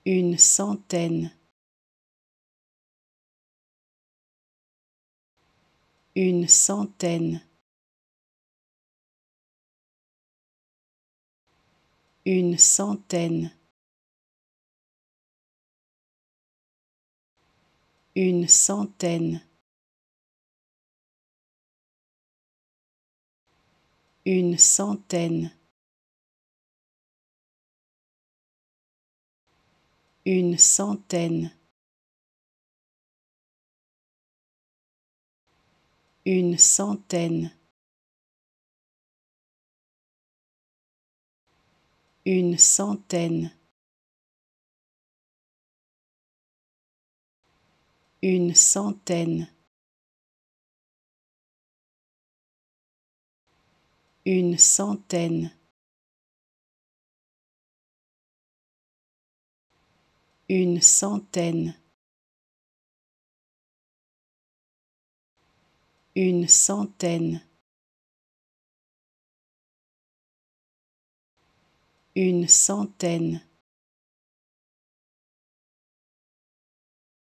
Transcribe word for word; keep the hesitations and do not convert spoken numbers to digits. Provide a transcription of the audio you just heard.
une centaine, une centaine, une centaine, une centaine, une centaine, une centaine, une centaine, une centaine, une centaine, une centaine, une centaine, une centaine, une centaine,